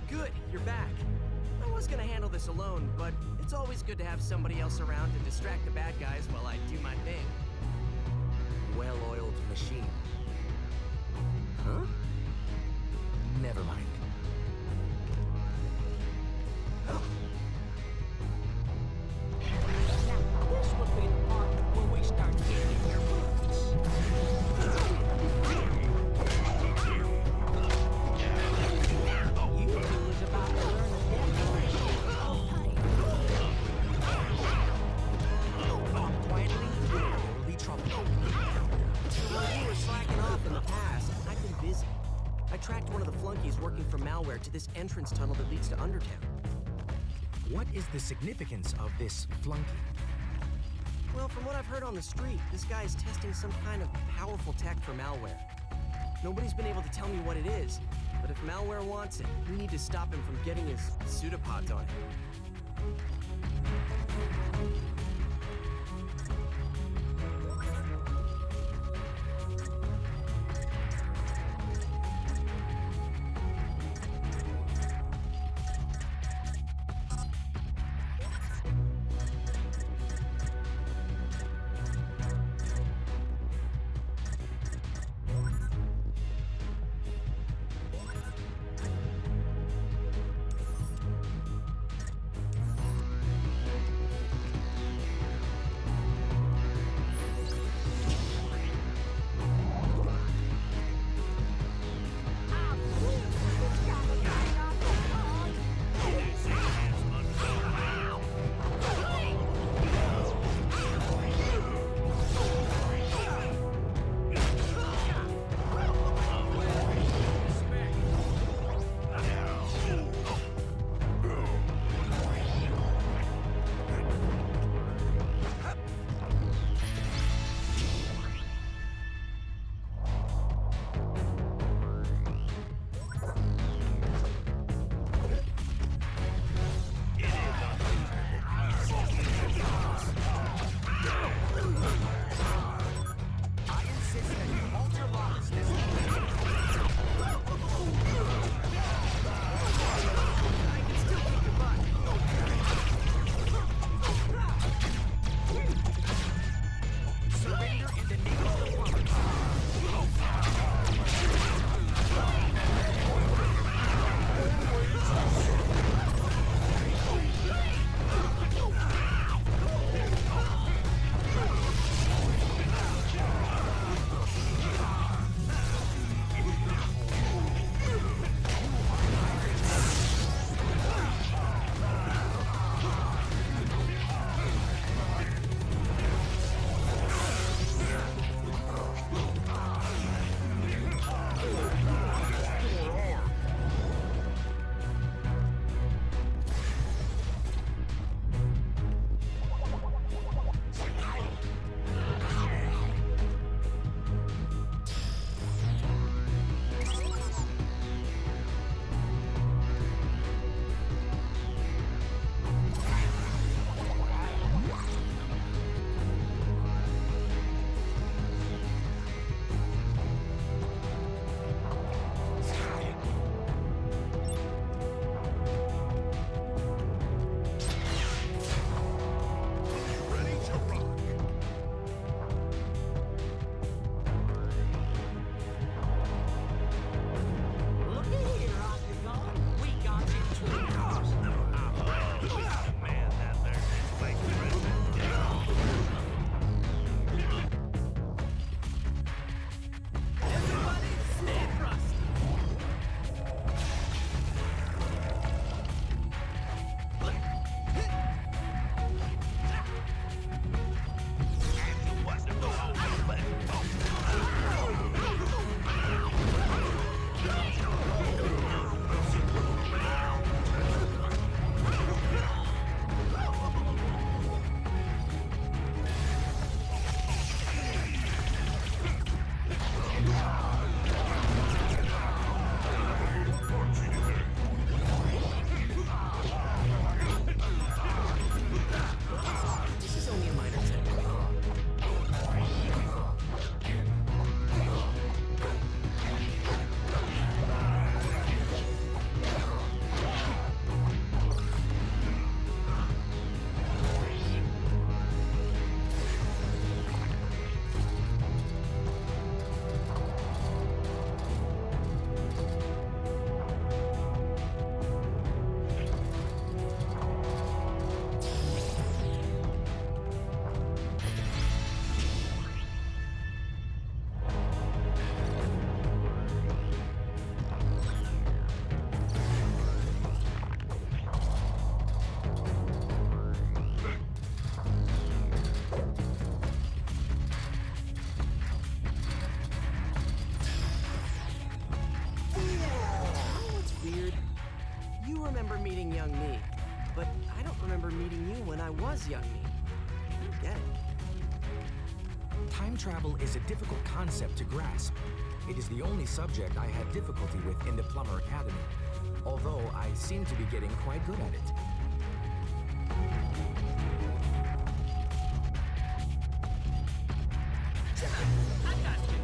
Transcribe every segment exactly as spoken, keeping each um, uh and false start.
Good, you're back. I was gonna handle this alone, but it's always good to have somebody else around to distract the bad guys while I do my thing. Well-oiled machine. Huh? Never mind. This would be the part where we start getting your boots. You two is about to learn a deadly Walk quietly, there will be trouble. While you were slacking off in the past, I've been busy. I tracked one of the flunkies working for Malware to this entrance tunnel that leads to Undertown. What is the significance of this flunky? Well, from what I've heard on the street, this guy is testing some kind of powerful tech for Malware. Nobody's been able to tell me what it is, but if Malware wants it, we need to stop him from getting his pseudopods on it. remember meeting young me, but I don't remember meeting you when I was young me. I don't get it. Time travel is a difficult concept to grasp. It is the only subject I had difficulty with in the Plumber Academy, although I seem to be getting quite good at it. I got this.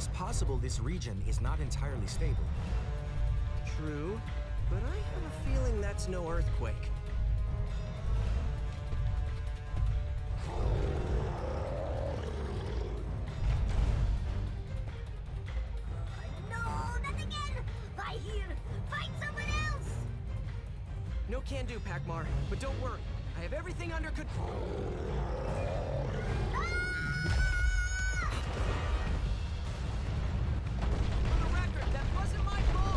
is possible this region is not entirely stable. True, but I have a feeling that's no earthquake. No, not again! I hear! Find someone else! No can do, Pac-Mar, but don't worry. I have everything under control. For the record, that wasn't my fault!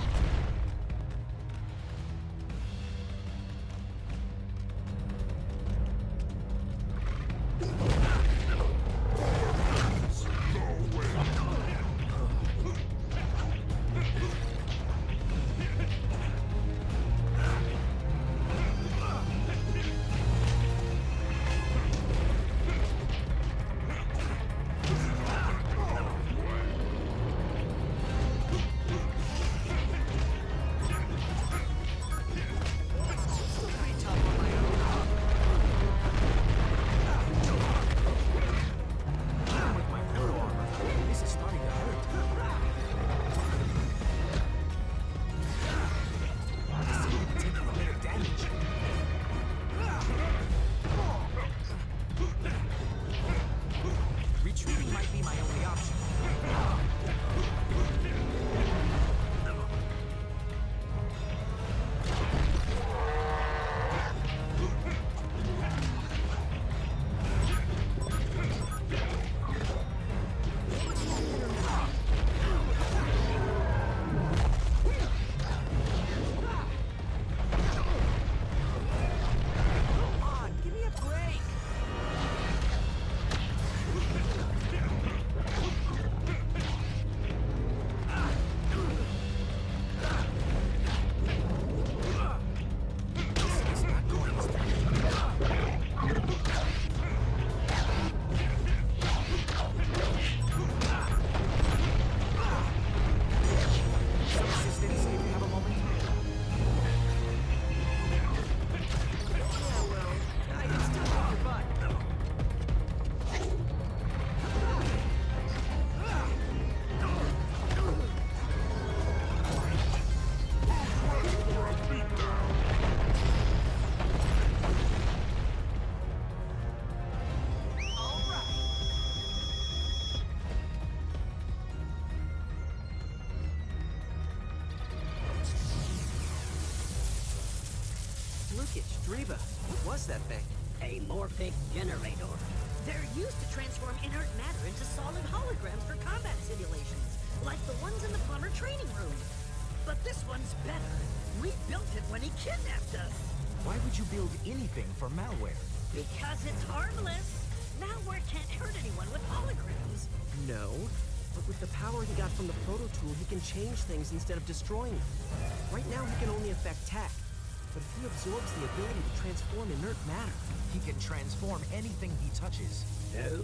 Driba, what was that thing? A morphic generator. They're used to transform inert matter into solid holograms for combat simulations, like the ones in the plumber training room. But this one's better. We built it when he kidnapped us. Why would you build anything for Malware? Because it's harmless. Malware can't hurt anyone with holograms. No, but with the power he got from the proto tool, he can change things instead of destroying them. Right now, he can only affect tech. But if he absorbs the ability to transform inert matter, He can transform anything he touches. No,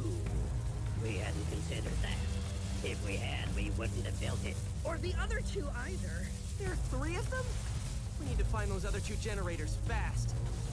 we hadn't considered that. If we had, we wouldn't have built it. Or the other two either. there are three of them? We need to find those other two generators fast.